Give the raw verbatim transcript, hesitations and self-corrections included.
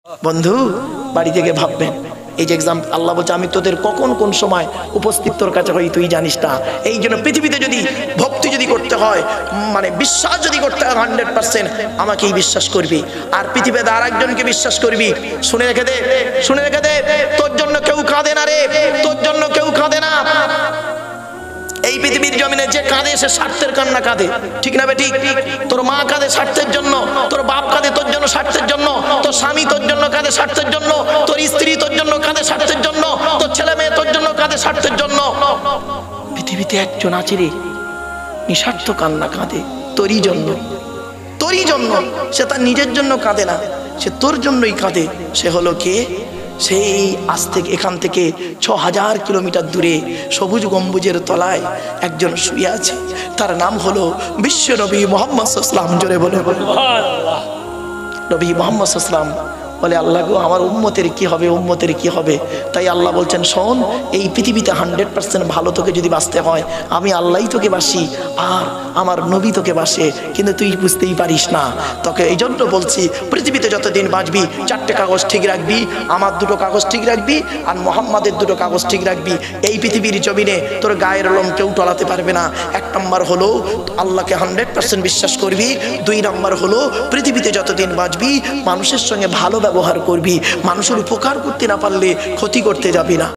বন্ধু বাড়ি থেকে ভাববেন এই যে এক্সাম আল্লাহ বলছে আমি তোদের কখন কোন সময় উপস্থিত তোর কাছে হই তুই জানিস না। এই জন্য পৃথিবীতে যদি ভক্তি যদি করতে হয়, মানে বিশ্বাস যদি করতে হয় হান্ড্রেড পার্সেন্ট আমাকেই বিশ্বাস করবি, আর পৃথিবীতে আর একজনকে বিশ্বাস করবি। শুনে রেখে দে, শুনে রেখে দে, তোর জন্য কেউ কাঁদে না রে, তোর জন্য কেউ কাঁদে না। এই পৃথিবীর জমিনে যে কাঁদে সে স্বার্থের কান্না কাঁদে, ঠিক না বেঠিক? তোর মা কাঁদে স্বার্থের জন্য, তোর বাপ কাঁদে তোর জন্য স্বার্থের জন্য, তোর স্বামী তোর জন্য কাঁদে স্বার্থের জন্য, তোর স্ত্রী তোর জন্য কাঁদে স্বার্থের জন্য, তোর ছেলে মেয়ে তোর জন্য কাঁদে স্বার্থের জন্য। পৃথিবীতে একজন আছে রে নিঃস্বার্থ কান্না কাঁদে তোরই জন্য, তোরই জন্য। সে তার নিজের জন্য কাঁদে না, সে তোর জন্যই কাঁদে। সে হলো কে? সেই আজ থেকে এখান থেকে ছ হাজার কিলোমিটার দূরে সবুজ গম্বুজের তলায় একজন শুয়ে আছে, তার নাম হলো বিশ্ব নবী মুহাম্মদ সাল্লাল্লাহু আলাইহি ওয়াসাল্লাম। জোরে বলে নবী মুহাম্মদ সাল্লাল্লাহু আলাইহি ওয়াসাল্লাম বলে আল্লাহ গো আমার উম্মতের কি হবে, উম্মতের কি হবে? তাই আল্লাহ বলছেন শোন, এই পৃথিবীতে হান্ড্রেড পার্সেন্ট ভালো তোকে যদি বাঁচতে হয় আমি আল্লাহই তোকে বাসি আর আমার নবী তোকে বাসে, কিন্তু তুই বুঝতেই পারিস না। তোকে এই জন্য বলছি পৃথিবীতে যতদিন বাঁচবি চারটে কাগজ ঠিক রাখবি, আমার দুটো কাগজ ঠিক রাখবি আর মোহাম্মদের দুটো কাগজ ঠিক রাখবি। এই পৃথিবীর জমিনে তোর গায়ের লোম কেউ টলাতে পারবে না। এক নম্বর হলো আল্লাহকে হান্ড্রেড পার্সেন্ট বিশ্বাস করবি, দুই নম্বর হলো পৃথিবীতে যতদিন বাঁচবি মানুষের সঙ্গে ভালো ব্যবহার করবি, মানুষের উপকার করতে না পারলে ক্ষতি করতে যাবি না।